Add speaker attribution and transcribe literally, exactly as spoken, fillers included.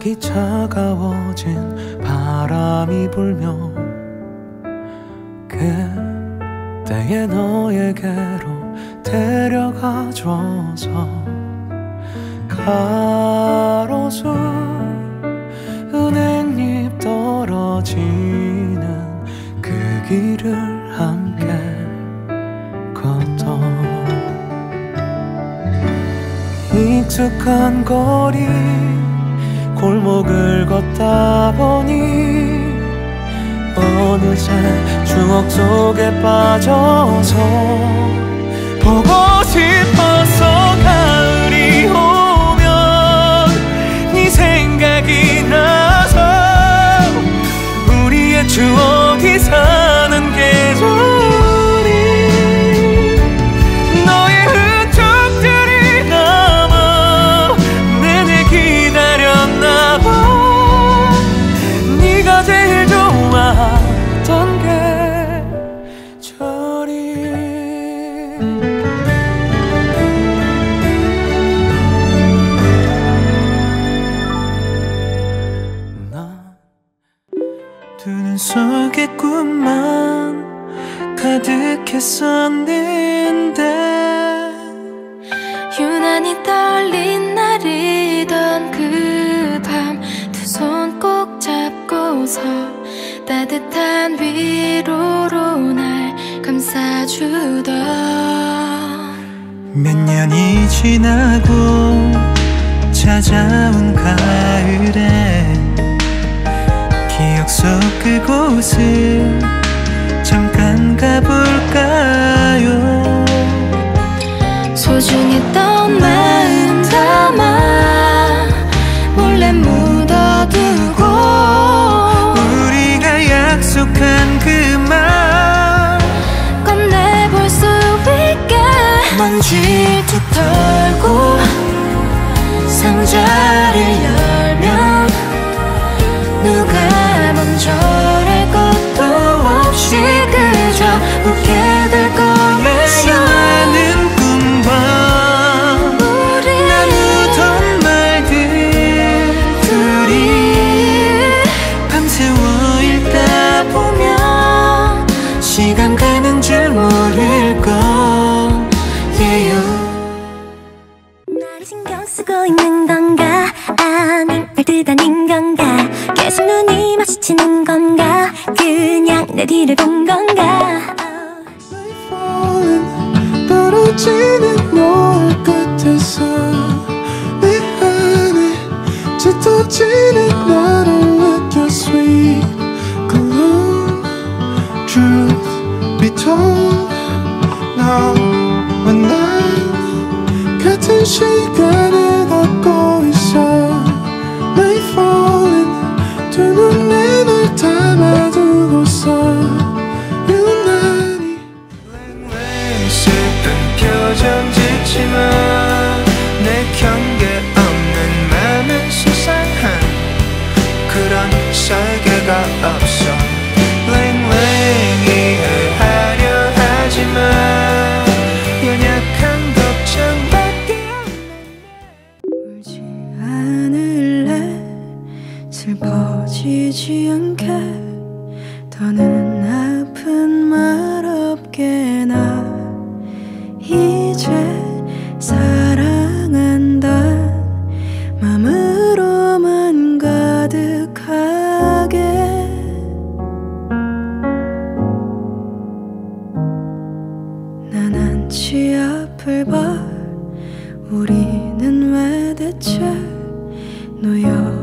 Speaker 1: 시작이 차가워진 바람이 불며 그때의 너에게로 데려가줘서 가로수 은행잎 떨어지는 그 길을 함께 걷던 익숙한 거리 골목을 걷다 보니 어느새 추억 속에 빠져서 보고 싶어서 가을이 오면 네 생각이 나서 우리의 추억이 사는 계절이 너의 흔적들이 남아 내내 기다렸나 봐. 네가 제일 좋아하던 계절이 두 눈 속에 꿈만 가득했었는데
Speaker 2: 유난히 떨린 날이던 그 밤 두 손 꼭 잡고서 따뜻한 위로로 날 감싸주던
Speaker 1: 몇 년이 지나고 찾아온 가을에 기억 속 그곳을 잠깐 가볼까요?
Speaker 2: 소중했던 마음 담아 몰래 묻어두고
Speaker 1: 우리가 약속한 그 말
Speaker 2: 꺼내볼 수 있게
Speaker 1: 먼지
Speaker 2: 툭 털고 상자를 열면 누가 먼저랄 것도 없이 그저 웃게 될 거예요.
Speaker 1: 수많은 꿈과 나누던 말들 둘이 밤새워 읽다 보면 시간 가는 줄 모를 거예요.
Speaker 3: 나를 신경 쓰고 있는 건가 아님 별뜻 아닌 건가 계속 눈이 마주치는 건가 그냥 내 뒤를 본 건가
Speaker 4: 떨어지는 너의 끝에서 내 안에 짙어지는 나를 느껴 Sweet glow Truth be told 너와 난 같은 시간을 걷고 있어 Night falling 두 눈에 널 담아두고서 유난히
Speaker 1: 슬픈 표정 짓지마 내 경계 없는 맘은 수상한 그런 설계가 없어 랭랭 이해하려 하지마 연약한 걱정밖에
Speaker 2: 울지 않을래 슬퍼지지 않게 더는 아픈 말 없게 나 이제 사랑한다 맘으로만 가득하게 난 한치 앞을 봐 우리는 왜 대체 놓여